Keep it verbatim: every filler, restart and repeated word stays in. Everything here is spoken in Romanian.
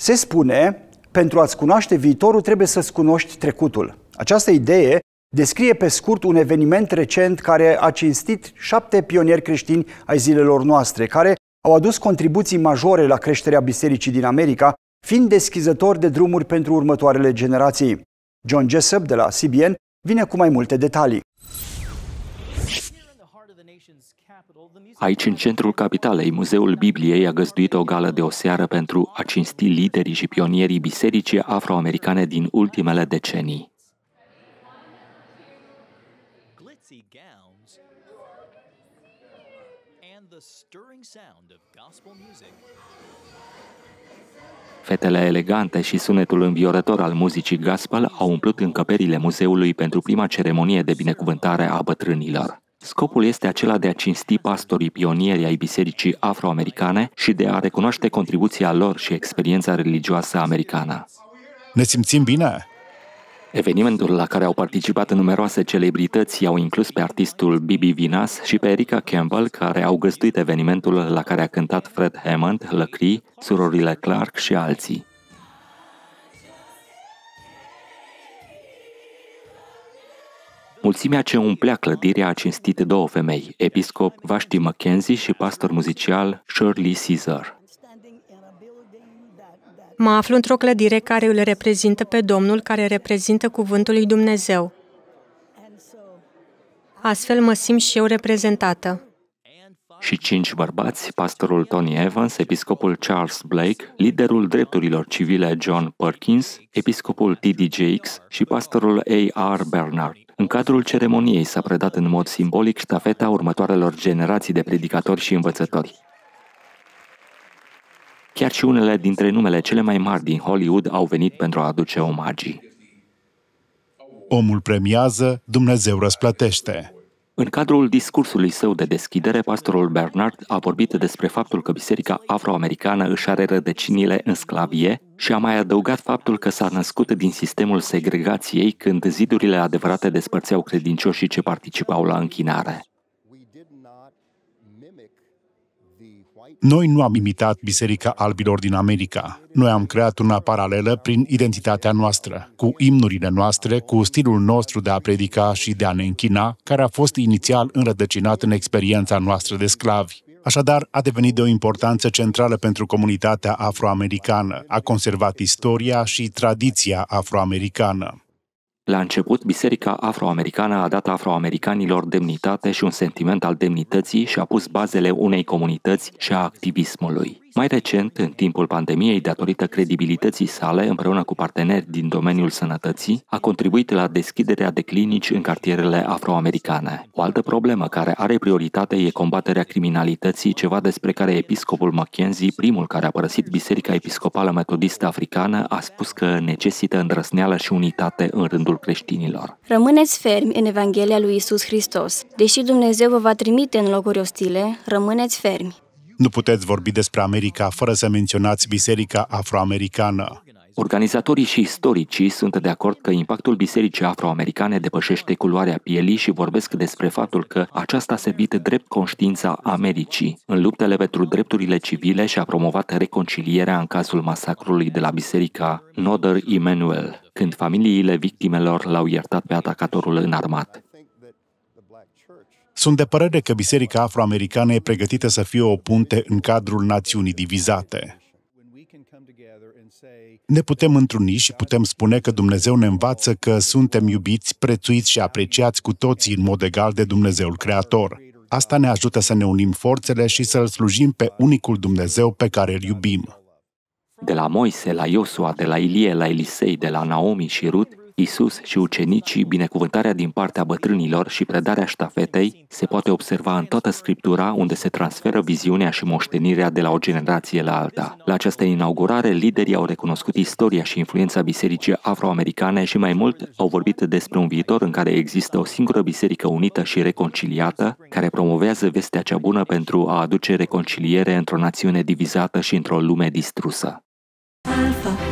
Se spune, pentru a-ți cunoaște viitorul trebuie să-ți cunoști trecutul. Această idee descrie pe scurt un eveniment recent care a cinstit șapte pionieri creștini ai zilelor noastre, care au adus contribuții majore la creșterea bisericii din America, fiind deschizători de drumuri pentru următoarele generații. John Jessup de la C B N vine cu mai multe detalii. Aici, în centrul capitalei, Muzeul Bibliei a găzduit o gală de o seară pentru a cinsti liderii și pionierii bisericii afroamericane din ultimele decenii. Fetele elegante și sunetul înviorător al muzicii gospel au umplut încăperile muzeului pentru prima ceremonie de binecuvântare a bătrânilor. Scopul este acela de a cinsti pastorii pionieri ai bisericii afroamericane și de a recunoaște contribuția lor și experiența religioasă americană. Ne simțim bine? Evenimentul la care au participat numeroase celebrități i-au inclus pe artistul Bibi Vinas și pe Erica Campbell, care au găzduit evenimentul la care a cântat Fred Hammond, Lăcri, surorile Clark și alții. Mulțimea ce umplea clădirea a cinstit două femei, episcop Vashti McKenzie și pastor muzical Shirley Caesar. Mă aflu într-o clădire care îl reprezintă pe Domnul, care reprezintă cuvântul lui Dumnezeu. Astfel mă simt și eu reprezentată. Și cinci bărbați, pastorul Tony Evans, episcopul Charles Blake, liderul drepturilor civile John Perkins, episcopul T D Jakes și pastorul A R Bernard. În cadrul ceremoniei s-a predat în mod simbolic ștafeta următoarelor generații de predicatori și învățători. Chiar și unele dintre numele cele mai mari din Hollywood au venit pentru a aduce omagii. Omul premiază, Dumnezeu răsplătește. În cadrul discursului său de deschidere, pastorul Bernard a vorbit despre faptul că biserica afroamericană își are rădăcinile în sclavie și a mai adăugat faptul că s-a născut din sistemul segregației, când zidurile adevărate despărțeau credincioșii ce participau la închinare. Noi nu am imitat Biserica Albilor din America. Noi am creat una paralelă prin identitatea noastră, cu imnurile noastre, cu stilul nostru de a predica și de a ne închina, care a fost inițial înrădăcinat în experiența noastră de sclavi. Așadar, a devenit de o importanță centrală pentru comunitatea afroamericană, a conservat istoria și tradiția afroamericană. La început, biserica afroamericană a dat afroamericanilor demnitate și un sentiment al demnității și a pus bazele unei comunități și a activismului. Mai recent, în timpul pandemiei, datorită credibilității sale, împreună cu parteneri din domeniul sănătății, a contribuit la deschiderea de clinici în cartierele afroamericane. O altă problemă care are prioritate e combaterea criminalității, ceva despre care episcopul Mackenzie, primul care a părăsit Biserica Episcopală Metodistă Africană, a spus că necesită îndrăzneală și unitate în rândul creștinilor. Rămâneți fermi în Evanghelia lui Iisus Hristos. Deși Dumnezeu vă va trimite în locuri ostile, rămâneți fermi. Nu puteți vorbi despre America fără să menționați Biserica Afroamericană. Organizatorii și istoricii sunt de acord că impactul bisericii afroamericane depășește culoarea pielii și vorbesc despre faptul că aceasta a servit drept conștiința Americii în luptele pentru drepturile civile și a promovat reconcilierea în cazul masacrului de la biserica Notre Emmanuel, când familiile victimelor l-au iertat pe atacatorul înarmat. Sunt de părere că Biserica Afroamericană e pregătită să fie o punte în cadrul națiunii divizate. Ne putem întruni și putem spune că Dumnezeu ne învață că suntem iubiți, prețuiți și apreciați cu toții în mod egal de Dumnezeul Creator. Asta ne ajută să ne unim forțele și să-L slujim pe unicul Dumnezeu pe care îl iubim. De la Moise la Iosua, de la Ilie la Elisei, de la Naomi și Rut, Isus și ucenicii, binecuvântarea din partea bătrânilor și predarea ștafetei se poate observa în toată Scriptura, unde se transferă viziunea și moștenirea de la o generație la alta. La această inaugurare, liderii au recunoscut istoria și influența bisericii afroamericane și mai mult au vorbit despre un viitor în care există o singură biserică unită și reconciliată, care promovează vestea cea bună pentru a aduce reconciliere într-o națiune divizată și într-o lume distrusă. Alpha.